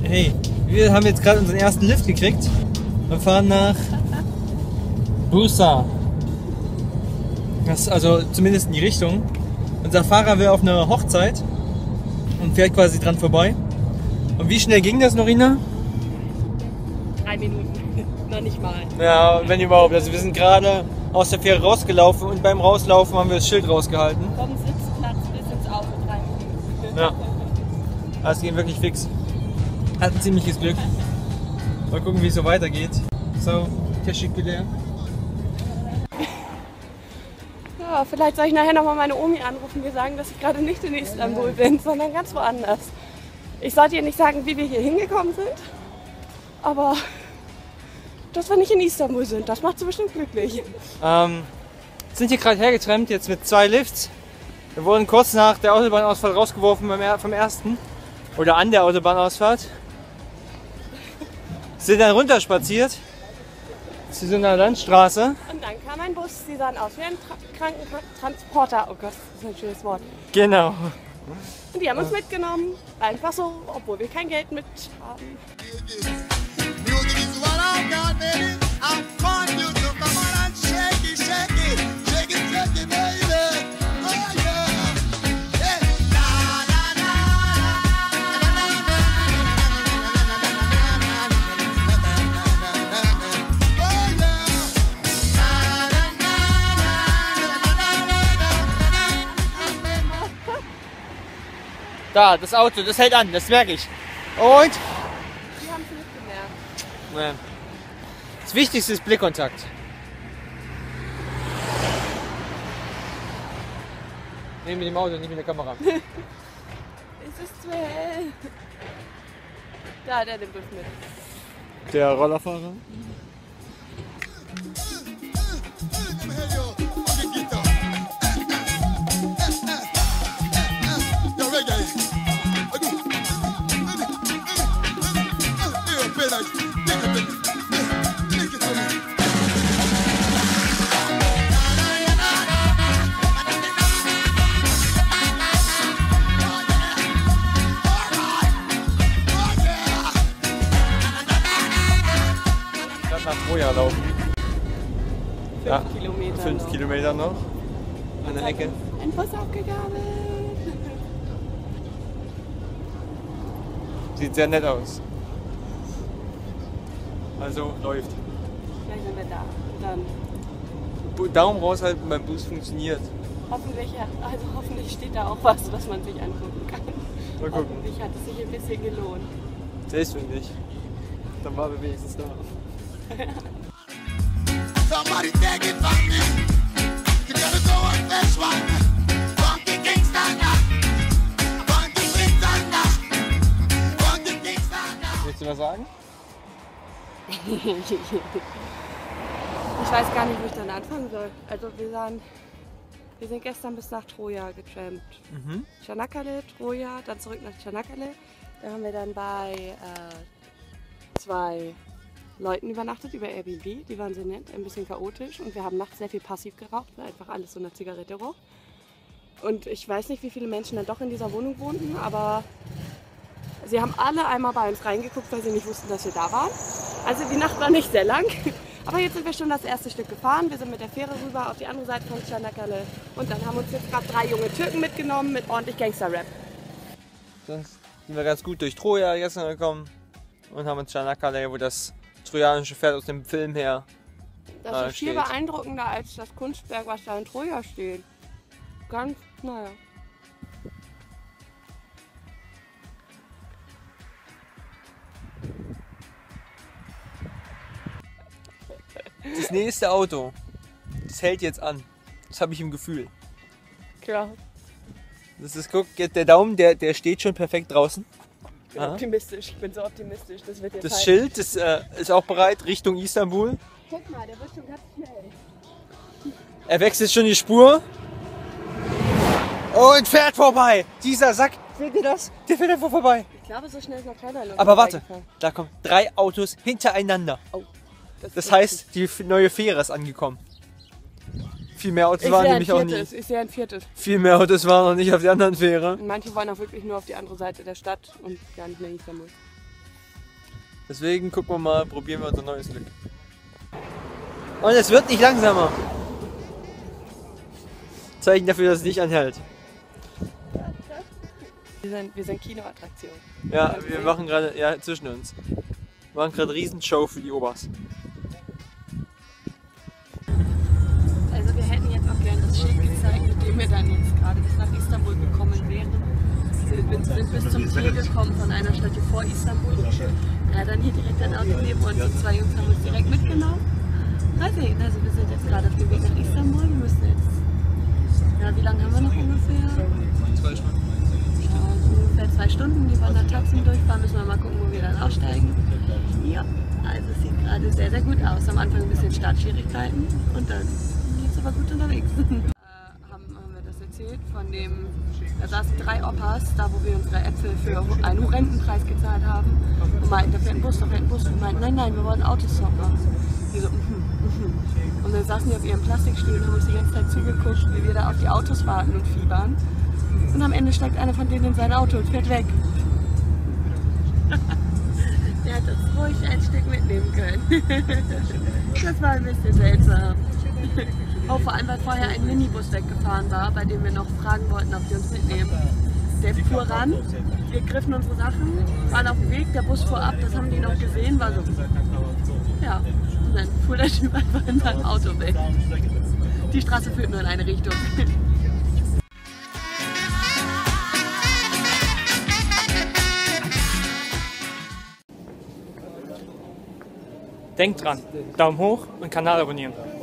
Hey, wir haben jetzt gerade unseren ersten Lift gekriegt und fahren nach Bursa. Das ist also zumindest in die Richtung. Unser Fahrer will auf eine Hochzeit und fährt quasi dran vorbei. Und wie schnell ging das, Norina? 3 Minuten, noch nicht mal. Ja, wenn überhaupt. Also wir sind gerade aus der Fähre rausgelaufen und beim Rauslaufen haben wir das Schild rausgehalten. Vom Sitzplatz bis ins Auto 3 Minuten. Ja. Das ging wirklich fix. Hatten ziemliches Glück. Mal gucken, wie es so weitergeht. So, teşekkürler. Ja, vielleicht soll ich nachher nochmal meine Omi anrufen. Wir sagen, dass ich gerade nicht in Istanbul bin, sondern ganz woanders. Ich sollte ihr nicht sagen, wie wir hier hingekommen sind, aber dass wir nicht in Istanbul sind, das macht sie bestimmt glücklich. Sind hier gerade hergetrennt, jetzt mit 2 Lifts. Wir wurden kurz nach der Autobahnausfahrt rausgeworfen vom ersten. Oder an der Autobahnausfahrt. Sind dann runterspaziert. zu so einer Landstraße. Und dann kam ein Bus, die sahen aus wie ein Krankentransporter. Oh Gott, das ist ein schönes Wort. Genau. Und die haben uns mitgenommen, einfach so, obwohl wir kein Geld mit haben. Da, das Auto, das hält an, das merke ich. Und? Die haben es nicht gemerkt. Ja. Das Wichtigste ist Blickkontakt. Nee, mit dem Auto, nicht mit der Kamera. Es ist zu hell. Da, der nimmt uns mit. Der Rollerfahrer? Nach Troja laufen. 5 Kilometer. 5 noch. Kilometer noch. An der Ecke. Ein Bus aufgegabelt. Sieht sehr nett aus. Also läuft. Gleich sind wir da. Dann Daumen raushalten beim Bus funktioniert. hoffentlich, also hoffentlich steht da auch was man sich angucken kann. Mal gucken. Hoffentlich hat es sich ein bisschen gelohnt. Selbstständig. Dann waren wir wenigstens da. Somebody take it from me. You gotta go on this one. Funky Kingston now. Funky Kingston now. Funky Kingston now. Willst du was sagen? Ich weiß gar nicht, wo ich dann anfangen soll. Also wir sind gestern bis nach Troja getrampt. Çanakkale, Troja, dann zurück nach Çanakkale. Da haben wir dann bei 2 Leuten übernachtet über Airbnb. Die waren sehr nett, ein bisschen chaotisch und wir haben nachts sehr viel passiv geraucht, weil einfach alles so nach Zigarette roch. Und ich weiß nicht, wie viele Menschen dann doch in dieser Wohnung wohnten, aber sie haben alle einmal bei uns reingeguckt, weil sie nicht wussten, dass wir da waren. Also die Nacht war nicht sehr lang. Aber jetzt sind wir schon das erste Stück gefahren. Wir sind mit der Fähre rüber auf die andere Seite von Çanakkale. Und dann haben uns jetzt gerade 3 junge Türken mitgenommen mit ordentlich Gangster-Rap. Sonst sind wir ganz gut durch Troja gestern gekommen und haben uns Çanakkale, wo das trojanische Pferd aus dem Film her Das ist viel steht. beeindruckender als das Kunstwerk, was da in Troja steht. Ganz, naja. Das nächste Auto, das hält jetzt an. Das habe ich im Gefühl. Klar, Das ist, guck, der Daumen, der steht schon perfekt draußen. ich bin Aha. optimistisch. Ich bin so optimistisch. Das wird jetzt Das halt. Schild das, ist auch bereit Richtung Istanbul. Guck mal, der wird schon ganz schnell. Er wechselt schon die Spur. Und fährt vorbei. Dieser Sack, seht ihr das? Der fährt einfach vorbei. Ich glaube, so schnell ist noch keiner. Aber warte, da kommen 3 Autos hintereinander. Oh, Das heißt, die neue Fähre ist angekommen. Viel mehr Autos waren nämlich auch nie. Ich sehe ein viertes. Viel mehr Autos waren noch nicht auf der anderen Fähre. Und manche wollen auch wirklich nur auf die andere Seite der Stadt und gar nicht mehr in Istanbul. Deswegen gucken wir mal, probieren wir unser neues Glück. Und es wird nicht langsamer. Zeichen dafür, dass es nicht anhält. Wir sind Kinoattraktion. Ja, wir machen gerade, ja, zwischen uns. Wir machen gerade Riesenshow für die Obers. Also wir hätten jetzt auch gerne das Schild gezeigt, mit dem wir dann jetzt gerade bis nach Istanbul gekommen wären. Wir sind bis zum Ziel gekommen von einer Stadt hier vor Istanbul. Ja, dann hier direkt ein Auto neben uns und 2 Jungs haben uns direkt mitgenommen. Mal sehen, also wir sind jetzt gerade auf dem Weg nach Istanbul. Wir müssen jetzt, ja, wie lange haben wir noch ungefähr? 2 Stunden. Ja, so ungefähr 2 Stunden, die wollen nach Taxen durchfahren, müssen wir mal gucken, wo wir dann aussteigen. Ja, also es sieht gerade sehr, sehr gut aus. Am Anfang ein bisschen Startschwierigkeiten und dann geht es aber gut unterwegs. Haben wir das erzählt von dem, da saßen 3 Opas, da wo wir unsere Äpfel für einen horrenden Preis gezahlt haben und meinten, da fährt ein Bus, da fährt ein Bus. Und meinten, nein, wir wollen Autostop machen. Die so, Und dann saßen die auf ihren Plastikstühlen und haben uns die ganze Zeit zugeguckt, wie wir da auf die Autos warten und fiebern. Und am Ende steigt einer von denen in sein Auto und fährt weg. Der hat uns ruhig ein Stück mitnehmen können. Das war ein bisschen seltsam. Auch vor allem, weil vorher ein Minibus weggefahren war, bei dem wir noch fragen wollten, ob die uns mitnehmen. Der fuhr ran, wir griffen unsere Sachen, waren auf dem Weg, der Bus fuhr ab, das haben die noch gesehen, war so. Ja, und dann fuhr der Typ einfach in sein Auto weg. Die Straße führt nur in eine Richtung. Denkt dran, Daumen hoch und Kanal abonnieren.